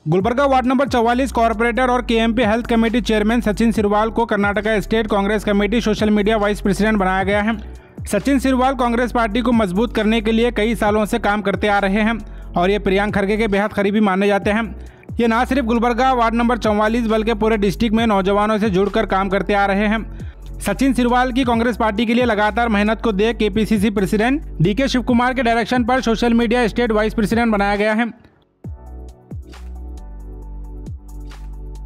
Gulbarga ward number 44 corporator और KMP health committee chairman Sachin Sirwal को Karnataka state Congress committee social media vice president बनाया गया है। सचिन सिरवाल कांग्रेस पार्टी को मजबूत करने के लिए कई सालों से काम करते आ रहे हैं और ये प्रियंक खड़गे के बेहद करीबी माने जाते हैं। ये ना सिर्फ गुलबर्गा वार्ड नंबर 44 बल्कि पूरे डिस्ट्रिक्ट में नौजवानों से जुड़कर काम करते आ रहे हैं। सचिन सिरवाल की कांग्रेस पार्टी के लिए लगातार मेहनत को देख KPCC president DK Shiv Kumar के डायरेक्शन पर social media state vice president बनाया गया है।